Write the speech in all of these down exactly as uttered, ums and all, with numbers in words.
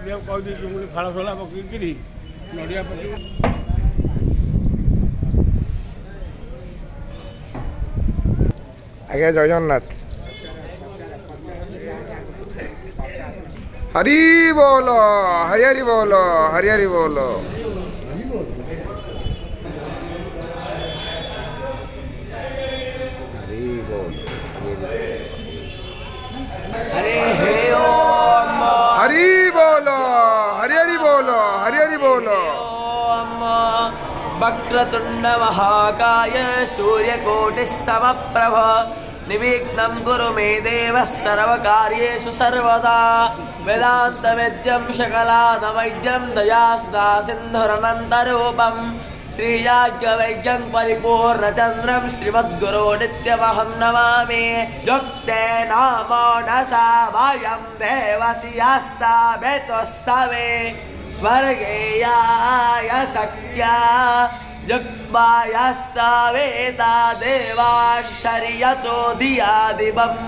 नड़िया कह दी फाड़ फला पकईकि नड़िया पक आज्ञा जय जगन्नाथ। हरि बोल हरि हरि बोल हरि हरि बोल। हरि बोल हरि हरि बोल हरि हरि बोल। वक्रतुंड महाकाय सूर्यकोटि समप्रभ निर्विघ्नं कुरु मे देव सर्वकार्येषु सर्वदा। वेदांत वेद्यं शकलानवैद्यं दयासुधा सिन्धुरनन्तरूपं श्रीयाज्ञवैद्यं परिपूर्णचन्द्रं श्रीमद्गुरो नित्यमहं नमामि। युक्ते नामो न सा वयं देवस्यास्ता वेतोस्सवे स्वर्गे याय सख्या युक्मायास्ता वेदा देवाक्षर्यतो धिया दिवम्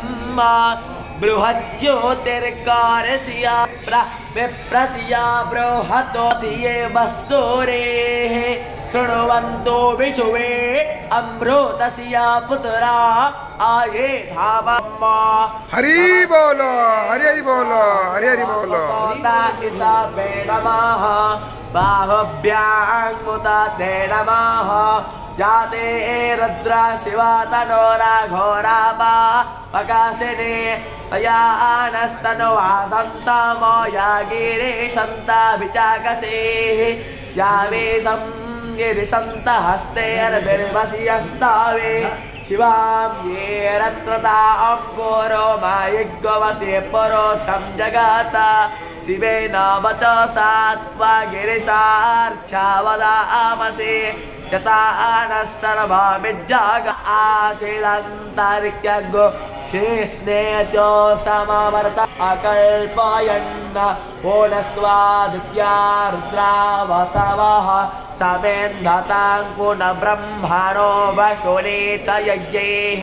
बृहज्योतिर्कारस्या विप्रस्या बृहतो धिये वस्तुरेः शृण्वन्तो विशुवे अमृतस्या पुत्रा आये धावम्मा। हरि बोल हरि हरि बोल हरि हरि बोल। ईसा मे नमः बाहुभ्यां मुदते नमः जाते रुद्रा शिवा तनोरा घोरा वा पकाशिने तयानस्तनुवा सन्तामो या गिरिशन्ता विचाकसेः या वे गिरिशन्त हस्ते अर्भिर्वस्यस्तावे शिवां ये रत्रतां गोरो मायिग्वसे परो संजगाता शिवेन वचसा त्वा गिरिशार्च्छावदामसे यथा नस्तर्वमिज्जाग आसीदन्तरिक्यगो शेष्णे च समवर्त अकल्पयन्न पुनस्त्वादित्या रुद्रा वसवः समेन्धतां पुनः ब्रह्मणो वशुनीत यज्ञैः।